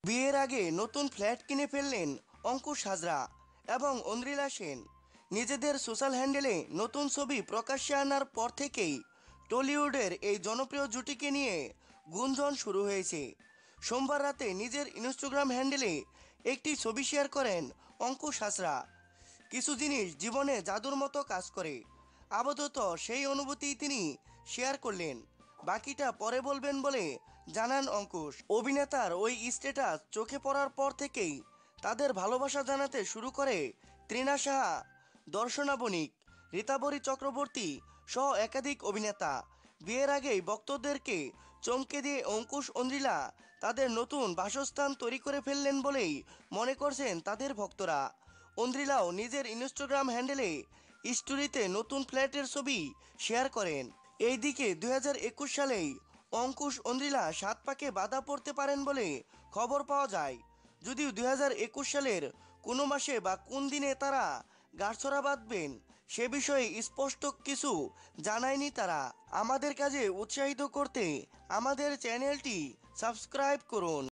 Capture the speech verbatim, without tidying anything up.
বিয়ের আগে নতুন ফ্ল্যাট কিনে ফেললেন অঙ্কুশ হাজরা এবং ঐন্দ্রিলা সেন। নিজেদের সোশ্যাল হ্যান্ডেলে নতুন ছবি প্রকাশ্যে আনার পর থেকেই টলিউডের এই জনপ্রিয় জুটিকে নিয়ে গুঞ্জন শুরু হয়েছে। সোমবার রাতে নিজের ইনস্টাগ্রাম হ্যান্ডেলে একটি ছবি শেয়ার করেন অঙ্কুশ হাজরা। কিছু জিনিস জীবনে জাদুর মতো কাজ করে, আপাতত সেই অনুভূতি তিনি শেয়ার করলেন, বাকিটা পরে বলবেন বলে জানান অঙ্কুশ। অভিনেতার ওই স্ট্যাটাস চোখে পড়ার পর থেকেই তাদের ভালোবাসা জানাতে শুরু করে তৃণা সাহা, দর্শনা বণিক, রীতাবরী চক্রবর্তী সহ একাধিক অভিনেতা। বিয়ের আগেই ভক্তদেরকে চমকে দিয়ে অঙ্কুশ ঐন্দ্রিলা তাদের নতুন বাসস্থান তৈরি করে ফেললেন বলেই মনে করছেন তাদের ভক্তরা। ঐন্দ্রিলাও নিজের ইনস্টাগ্রাম হ্যান্ডেলে স্টোরিতে নতুন ফ্ল্যাটের ছবি শেয়ার করেন। এইদিকে দুই হাজার একুশ সালেই অঙ্কুশ ঐন্দ্রিলা সাত পাকে বাধা পড়তে পারেন বলে খবর পাওয়া যায়। যদিও দুই হাজার একুশ সালের কোনো মাসে বা কোন দিনে তারা গাঁটছড়া বাঁধবেন সে বিষয়ে স্পষ্ট কিছু জানায়নি তারা। আমাদের কাজে উৎসাহিত করতে আমাদের চ্যানেলটি সাবস্ক্রাইব করুন।